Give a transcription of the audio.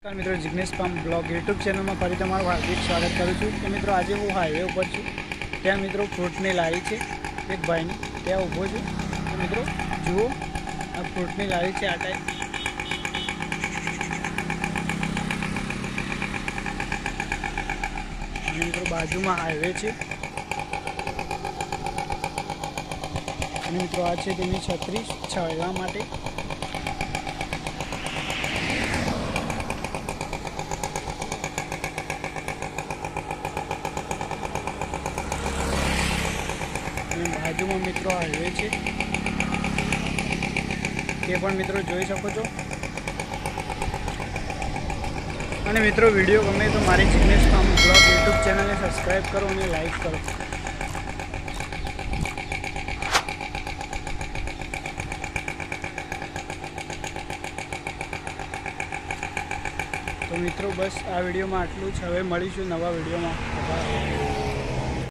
मित्रों Jignesh farm blog YouTube channel में फरी तमाરું हार्दिक स्वागत करूँ छूँ। तो मित्रों आज हूँ हाईवे पर छूँ। त्या मित्रों फ्रूटनी लारी है एक भाई त्या ऊभो छूँ। तो मित्रों जुओ आ फ्रूटनी लारी है आ टाइप मित्रों बाजू में हाईवे है। मित्रों आ छतरी छायवा माटे बाजू में मित्रों हाईवे है ते पण मित्रों जोई सको छो। અને मित्रों वीडियो गमे तो मारी Jignesh farm blog YouTube channel ने सब्सक्राइब करो और लाइक करो। तो मित्रों बस आ वीडियो में आटलू ज। हवे मळीशुं नवा वीडियो में।